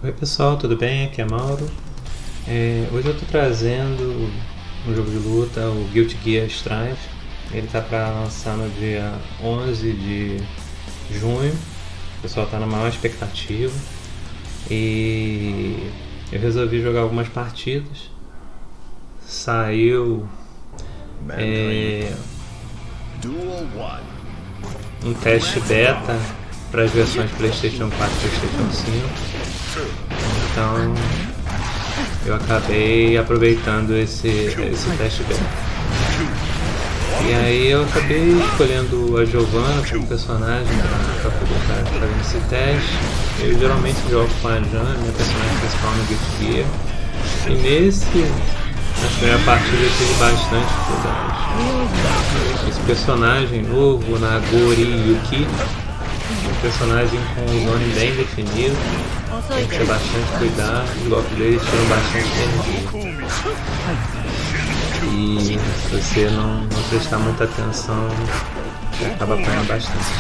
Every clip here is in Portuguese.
Oi pessoal, tudo bem? Aqui é Mauro. Hoje eu estou trazendo um jogo de luta, o Guilty Gear Strive. Ele está para lançar no dia 11 de junho. O pessoal está na maior expectativa. E eu resolvi jogar algumas partidas. Saiu um teste beta para as versões PlayStation 4 e PlayStation 5. Então eu acabei aproveitando esse teste beta. E aí eu acabei escolhendo a Giovanna como personagem para poder estar fazendo esse teste. Eu geralmente jogo com a Jana, minha personagem principal no Guilty Gear. E nessa primeira partida eu tive bastante dificuldade. Esse personagem novo, Nagori Yuki, um personagem com um nome bem definido, tem que ter bastante cuidado, os golpes dele tiram bastante energia. E se você não prestar muita atenção, você acaba apanhando bastante.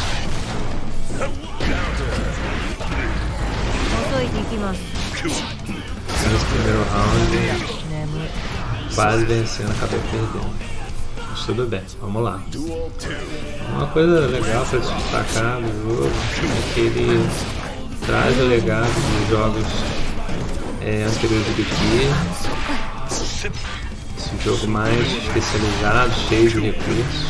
Nesse primeiro round, quase vencendo, acabei perdendo. Mas tudo bem, vamos lá. Uma coisa legal para destacar do jogo é que ele traz o legado dos jogos anteriores do Guilty Gear. Esse jogo mais especializado, cheio de recursos.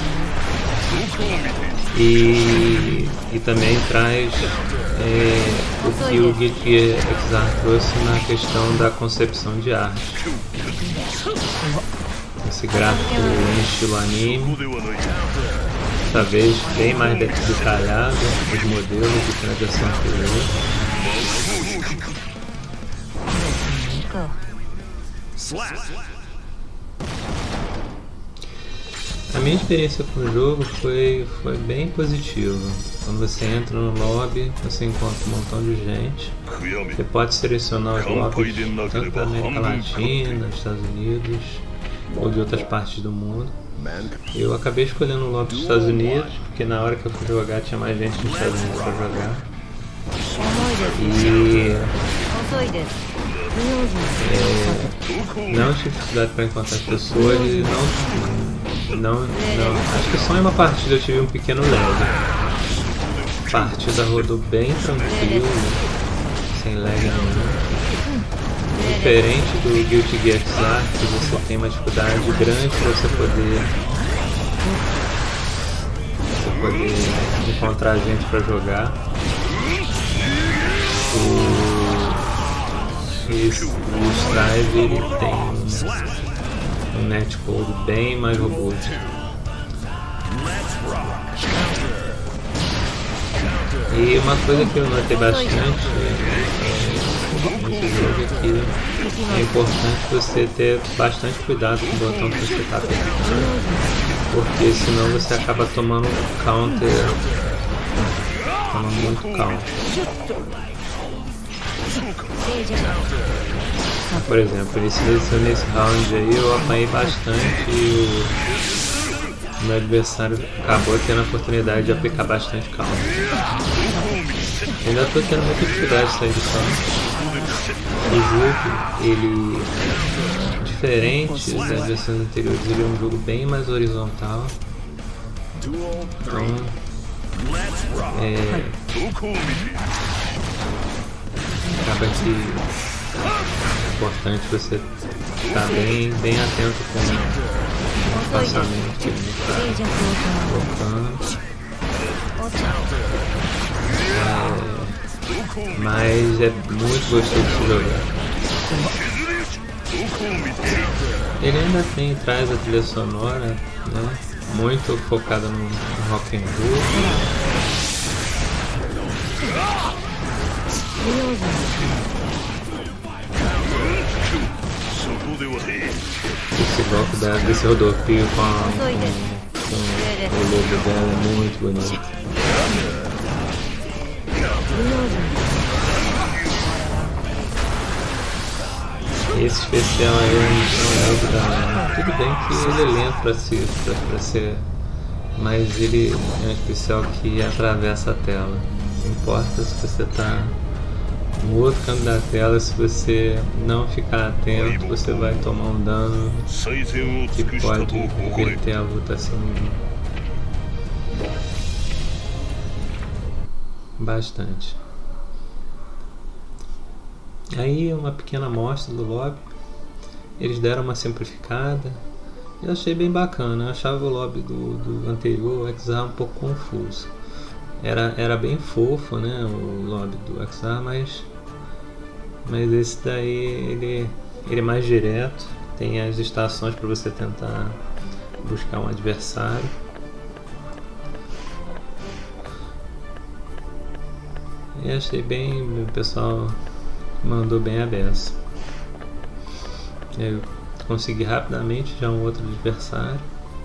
E também traz o que o Guilty Gear Xrd trouxe na questão da concepção de arte. Esse gráfico em estilo anime, dessa vez bem mais detalhado, os modelos do que na versão anterior. A minha experiência com o jogo foi bem positiva. Quando você entra no lobby, você encontra um montão de gente. Você pode selecionar os lobbies tanto da América Latina, Estados Unidos ou de outras partes do mundo. Eu acabei escolhendo o lobby dos Estados Unidos, porque na hora que eu fui jogar tinha mais gente nos Estados Unidos para jogar. E não tive dificuldade para encontrar as pessoas e não, acho que só em uma partida eu tive um pequeno lag. A partida rodou bem tranquilo, sem lag nenhum. Diferente do Guilty Gear Xrd, que você tem uma dificuldade grande para você poder encontrar gente para jogar. O Strive ele tem um netcode bem mais robusto. E uma coisa que eu notei bastante nesse jogo é que é importante você ter bastante cuidado com o botão que você está apertando, porque senão você acaba tomando counter, muito counter. Por exemplo, nesse round aí eu apanhei bastante e o meu adversário acabou tendo a oportunidade de aplicar bastante counter. Ainda estou tendo muita dificuldade de sair do counter. O jogo, ele, diferente das versões anteriores, ele é um jogo bem mais horizontal. Então, acaba que é importante você estar bem atento com o espaçamento que ele está colocando. Mas é muito gostoso de jogar. Ele ainda traz a trilha sonora, né, muito focada no rock and roll. Esse golpe desse rodopio com o logo dela é muito bonito. Esse especial aí não é tudo bem que ele é lento para ser, mas ele é um especial que atravessa a tela. Não importa se você está No outro canto da tela, se você não ficar atento, você vai tomar um dano que pode reverter a votação bastante. Aí uma pequena amostra do lobby. Eles deram uma simplificada. Eu achei bem bacana. Eu achava o lobby do anterior, o XR, um pouco confuso. Era bem fofo, né, o lobby do XR, mas esse daí ele é mais direto. Tem as estações para você tentar buscar um adversário. E achei bem, o pessoal mandou bem a beça. Eu consegui rapidamente já um outro adversário.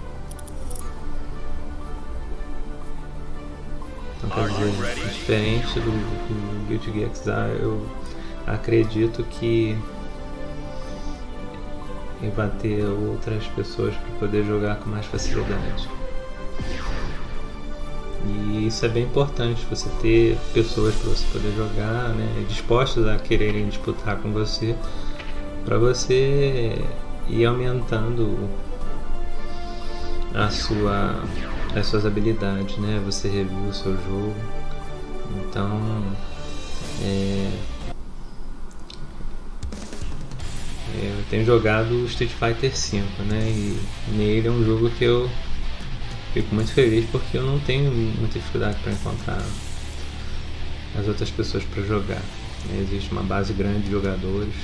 Então, quer dizer, diferente do Guilty Gear XR, eu acredito que vai ter outras pessoas para poder jogar com mais facilidade. E isso é bem importante, você ter pessoas para você poder jogar, né, dispostas a quererem disputar com você, para você ir aumentando as suas habilidades, né? Você review o seu jogo. Então eu tenho jogado Street Fighter V, né? E nele é um jogo que eu fico muito feliz porque eu não tenho muita dificuldade para encontrar as outras pessoas para jogar. Existe uma base grande de jogadores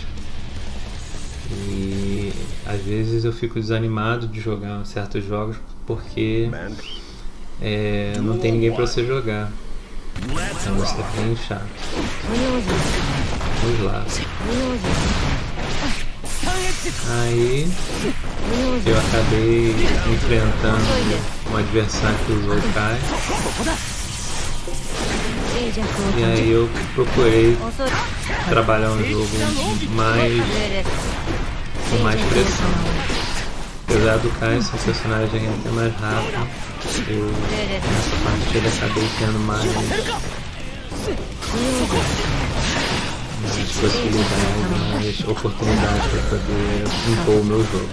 e às vezes eu fico desanimado de jogar certos jogos porque não tem ninguém para você jogar. Então isso é bem chato. Vamos lá. Aí eu acabei enfrentando um adversário que usou o Kai. E aí eu procurei trabalhar um jogo com mais pressão. Apesar do Kai ser um personagem até mais rápido, eu nessa partida acabei tendo mais possibilidades, mais oportunidades para poder impor o meu jogo.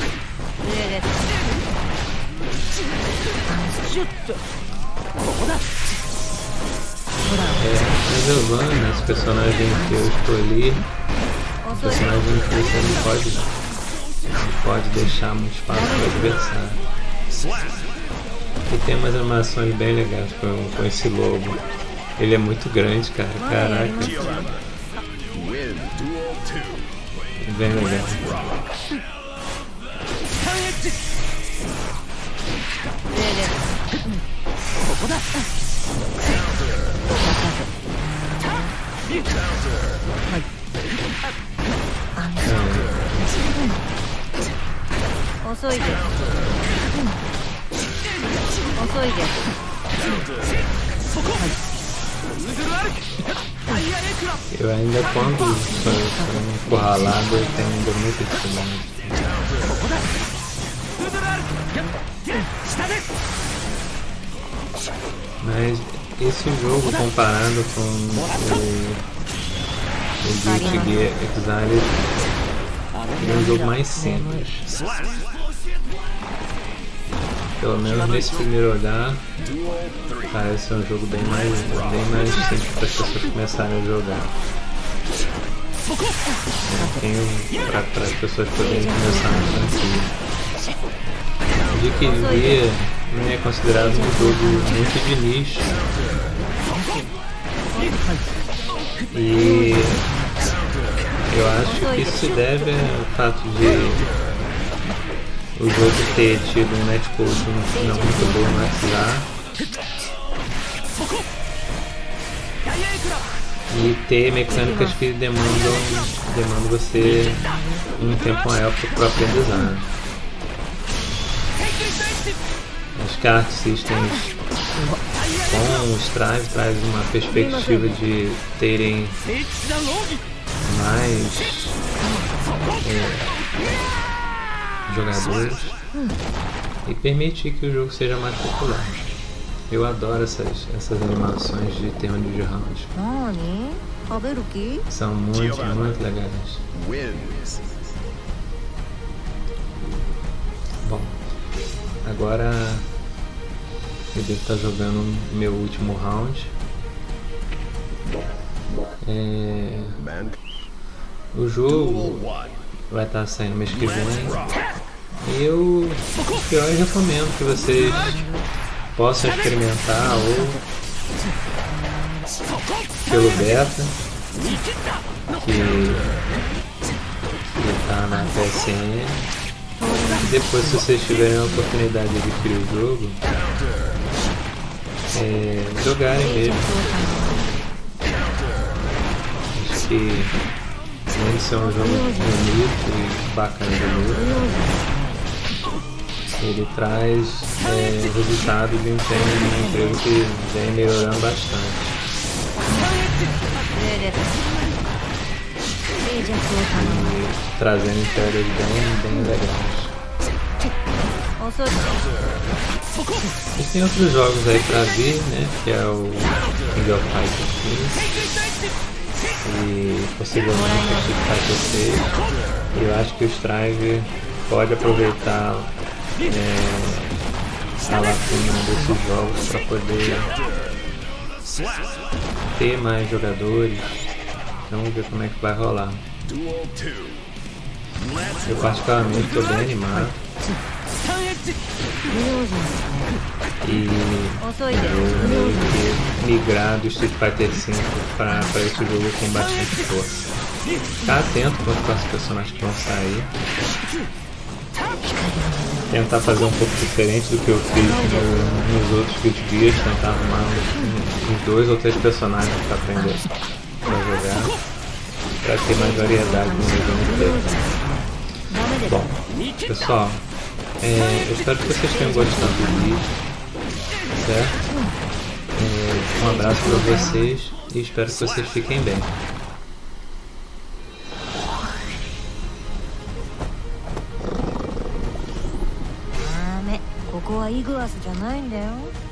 A Giovanna, esse personagem que eu escolhi, um personagem que você não pode deixar muito espaço para o adversário. E tem umas animações bem legais com esse lobo. Ele é muito grande, cara. Caraca. Bem legal. Eu ainda, quando sou encurralado, eu tenho ainda muita dificuldade. Mas esse jogo, comparado com o Guilty Gear Xrd, é um jogo mais simples. Pelo menos nesse primeiro olhar, parece ser um jogo bem mais simples para as pessoas começarem a jogar. Para as pessoas poderem começar na franquia. O Guilty Gear é considerado um jogo muito de nicho. E eu acho que isso se deve ao fato de o jogo ter tido um netcode não muito bom no XR e ter mecânicas que demandam você um tempo maior para o aprendizado. As Kart Systems com o Strive traz uma perspectiva de terem mais jogadores e permitir que o jogo seja mais popular. Eu adoro essas animações de termo de round. 何食べる気 São muito legais. Wins. Bom, agora eu devo estar jogando meu último round. Man. O jogo vai estar saindo mês que vem. E eu recomendo que vocês possam experimentar ou pelo beta que está na PSN. E depois, se vocês tiverem a oportunidade de adquirir o jogo, jogarem mesmo. Acho que além de ser um jogo bonito e bacana de jogo, ele traz resultado de um emprego que vem melhorando bastante. E trazendo entregas bem legais. E tem outros jogos aí pra vir, né? Que é o King of Fighters 15 e possivelmente o Street Fighter 6. E eu acho que o Strive pode aproveitar a lacuna desses jogos para poder ter mais jogadores. Vamos ver como é que vai rolar. Eu particularmente estou bem animado e vou meio que migrar do Street Fighter 5 para esse jogo com bastante força. Ficar atento quanto aos personagens que vão sair. Tentar fazer um pouco diferente do que eu fiz nos outros dias, tentar arrumar uns 2 ou 3 personagens para aprender a jogar, para ter mais variedade no meu gameplay. Bom, pessoal, eu espero que vocês tenham gostado do vídeo, certo? Um abraço para vocês e espero que vocês fiquem bem. ここはイグアスじゃないんだよ。